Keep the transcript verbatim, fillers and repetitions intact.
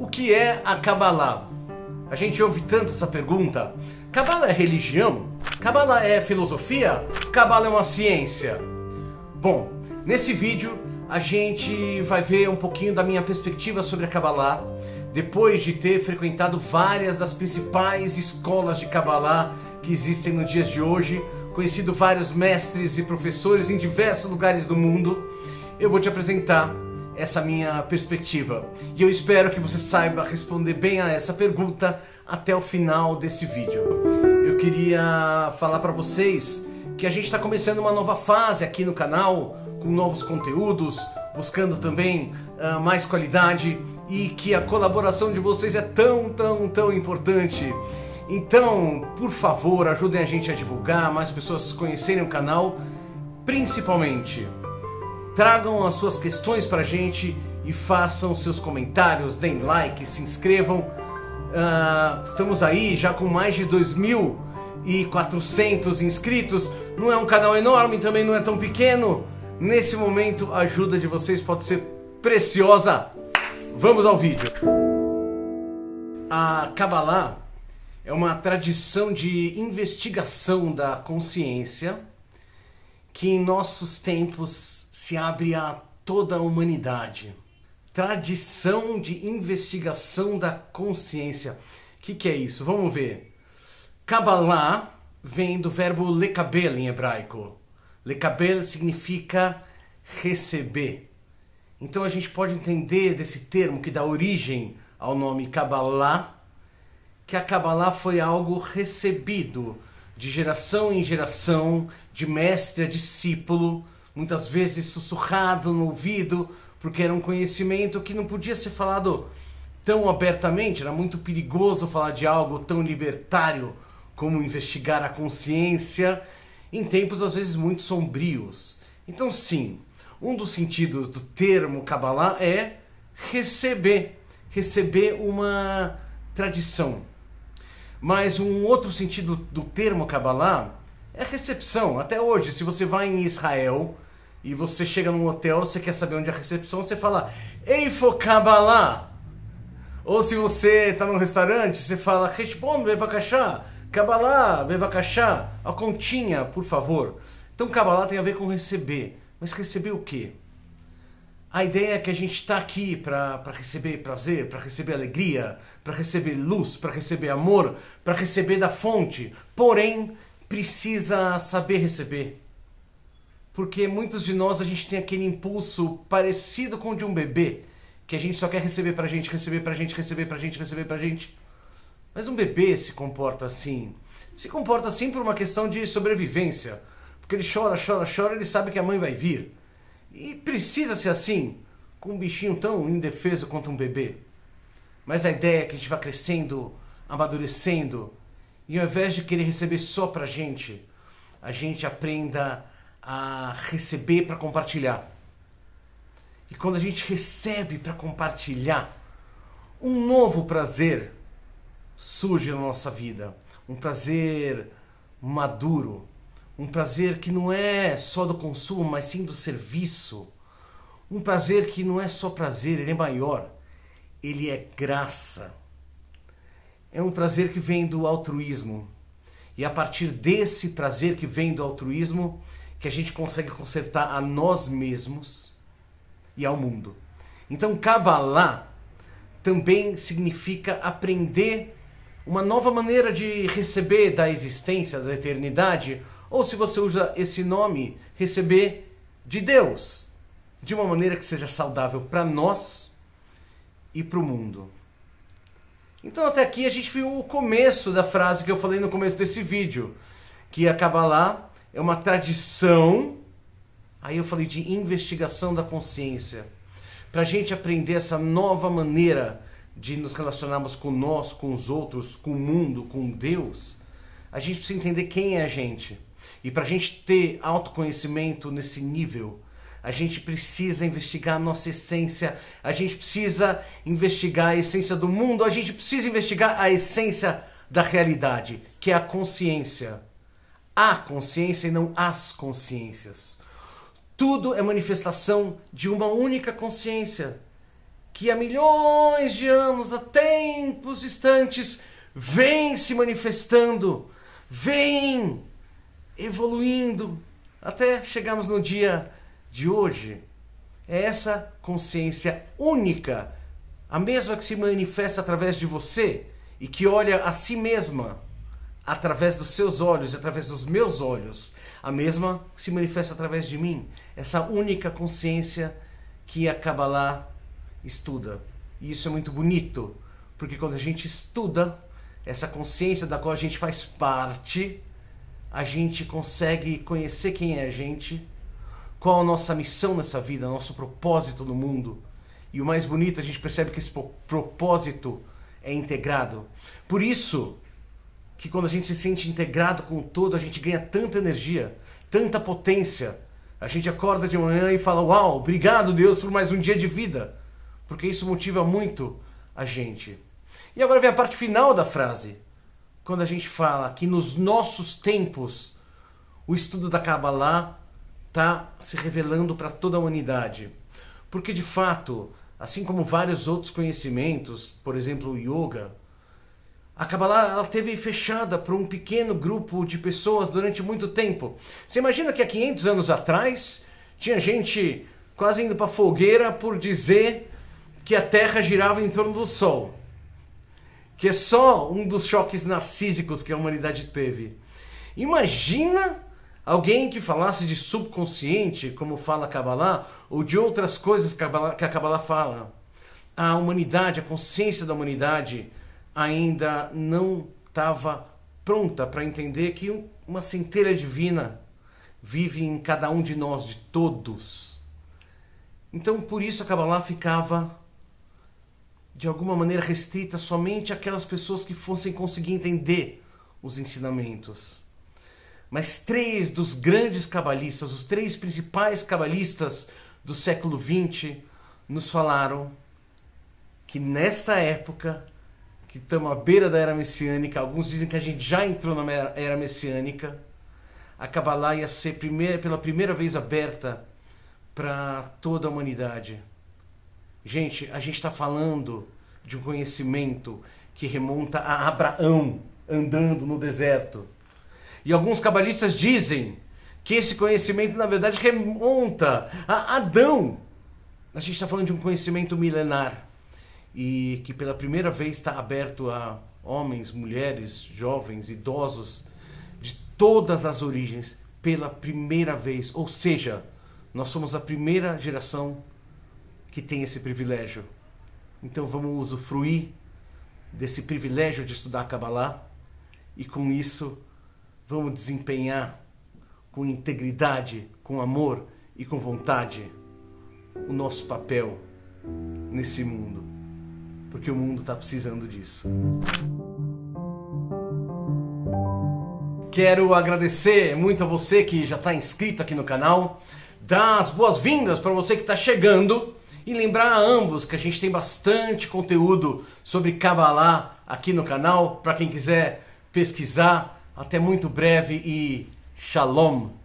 que é a Kabbalah? A gente ouve tanto essa pergunta. Kabbalah é religião? Kabbalah é filosofia? Kabbalah é uma ciência? Bom, nesse vídeo a gente vai ver um pouquinho da minha perspectiva sobre a Kabbalah, depois de ter frequentado várias das principais escolas de Kabbalah que existem nos dias de hoje, conhecido vários mestres e professores em diversos lugares do mundo. Eu vou te apresentar essa minha perspectiva e eu espero que você saiba responder bem a essa pergunta até o final desse vídeo. Eu queria falar para vocês que a gente está começando uma nova fase aqui no canal, com novos conteúdos, buscando também uh, mais qualidade, e que a colaboração de vocês é tão, tão, tão importante. Então, por favor, ajudem a gente a divulgar, mais pessoas conhecerem o canal. Principalmente, tragam as suas questões pra gente e façam seus comentários, deem like, se inscrevam. Uh, estamos aí já com mais de dois mil e quatrocentos inscritos. Não é um canal enorme, também não é tão pequeno. Nesse momento, a ajuda de vocês pode ser preciosa. Vamos ao vídeo. A Kabbalah é uma tradição de investigação da consciência que em nossos tempos se abre a toda a humanidade. Tradição de investigação da consciência. O que, que é isso? Vamos ver. Kabbalah vem do verbo lekabel em hebraico. Lekabel significa receber. Então a gente pode entender desse termo que dá origem ao nome Kabbalah, que a Kabbalah foi algo recebido de geração em geração, de mestre a discípulo, muitas vezes sussurrado no ouvido, porque era um conhecimento que não podia ser falado tão abertamente, era muito perigoso falar de algo tão libertário como investigar a consciência, em tempos às vezes muito sombrios. Então sim, um dos sentidos do termo Kabbalah é receber, receber uma tradição. Mas um outro sentido do termo Kabbalah é recepção. Até hoje, se você vai em Israel e você chega num hotel, você quer saber onde é a recepção, você fala Eifo Kabbalah. Ou se você está num restaurante, você fala Reshbon bevakashá, Kabbalah bevakashá, a continha, por favor. Então Kabbalah tem a ver com receber. Mas receber o quê? A ideia é que a gente está aqui para receber prazer, para receber alegria, para receber luz, para receber amor, para receber da fonte. Porém, precisa saber receber. Porque muitos de nós, a gente tem aquele impulso parecido com o de um bebê, que a gente só quer receber pra gente, receber pra gente, receber pra gente, receber pra gente. Mas um bebê se comporta assim. Se comporta assim por uma questão de sobrevivência. Porque ele chora, chora, chora, ele sabe que a mãe vai vir. E precisa ser assim, com um bichinho tão indefeso quanto um bebê. Mas a ideia é que a gente vá crescendo, amadurecendo, e ao invés de querer receber só pra gente, a gente aprenda a receber para compartilhar. E quando a gente recebe para compartilhar, um novo prazer surge na nossa vida. Um prazer maduro. Um prazer que não é só do consumo, mas sim do serviço. Um prazer que não é só prazer, ele é maior. Ele é graça. É um prazer que vem do altruísmo. E a partir desse prazer que vem do altruísmo, que a gente consegue consertar a nós mesmos e ao mundo. Então Kabbalah também significa aprender uma nova maneira de receber da existência, da eternidade, ou se você usa esse nome, receber de Deus, de uma maneira que seja saudável para nós e para o mundo. Então até aqui a gente viu o começo da frase que eu falei no começo desse vídeo, que a Kabbalah é uma tradição, aí eu falei de investigação da consciência, para a gente aprender essa nova maneira de nos relacionarmos com nós, com os outros, com o mundo, com Deus. A gente precisa entender quem é a gente. E para a gente ter autoconhecimento nesse nível, a gente precisa investigar a nossa essência, a gente precisa investigar a essência do mundo, a gente precisa investigar a essência da realidade, que é a consciência. A consciência e não as consciências. Tudo é manifestação de uma única consciência, que há milhões de anos, há tempos distantes, vem se manifestando, vem evoluindo, até chegarmos no dia de hoje. É essa consciência única, a mesma que se manifesta através de você e que olha a si mesma através dos seus olhos, através dos meus olhos, a mesma que se manifesta através de mim, essa única consciência que a Kabbalah estuda. E isso é muito bonito, porque quando a gente estuda essa consciência da qual a gente faz parte, a gente consegue conhecer quem é a gente, qual a nossa missão nessa vida, nosso propósito no mundo. E o mais bonito, a gente percebe que esse propósito é integrado. Por isso que quando a gente se sente integrado com o todo, a gente ganha tanta energia, tanta potência. A gente acorda de manhã e fala, uau, obrigado Deus por mais um dia de vida. Porque isso motiva muito a gente. E agora vem a parte final da frase. Quando a gente fala que nos nossos tempos, o estudo da Kabbalah está se revelando para toda a humanidade. Porque de fato, assim como vários outros conhecimentos, por exemplo o Yoga, a Kabbalah ela teve fechada para um pequeno grupo de pessoas durante muito tempo. Você imagina que há quinhentos anos atrás tinha gente quase indo para a fogueira por dizer que a Terra girava em torno do Sol. Que é só um dos choques narcísicos que a humanidade teve. Imagina alguém que falasse de subconsciente, como fala a Kabbalah, ou de outras coisas que a Kabbalah fala. A humanidade, a consciência da humanidade ainda não estava pronta para entender que uma centelha divina vive em cada um de nós, de todos. Então, por isso a Kabbalah ficava, de alguma maneira, restrita somente àquelas pessoas que fossem conseguir entender os ensinamentos. Mas três dos grandes cabalistas, os três principais cabalistas do século vinte, nos falaram que nessa época, que estamos à beira da era messiânica, alguns dizem que a gente já entrou na era messiânica, a Kabbalah ia ser primeira, pela primeira vez aberta para toda a humanidade. Gente, a gente está falando de um conhecimento que remonta a Abraão andando no deserto. E alguns cabalistas dizem que esse conhecimento, na verdade, remonta a Adão. A gente está falando de um conhecimento milenar e que pela primeira vez está aberto a homens, mulheres, jovens, idosos, de todas as origens, pela primeira vez. Ou seja, nós somos a primeira geração que tem esse privilégio. Então vamos usufruir desse privilégio de estudar a Kabbalah e com isso vamos desempenhar com integridade, com amor e com vontade o nosso papel nesse mundo, porque o mundo está precisando disso. Quero agradecer muito a você que já está inscrito aqui no canal, dar as boas-vindas para você que está chegando e lembrar a ambos que a gente tem bastante conteúdo sobre Kabbalah aqui no canal, para quem quiser pesquisar. Até muito breve e Shalom!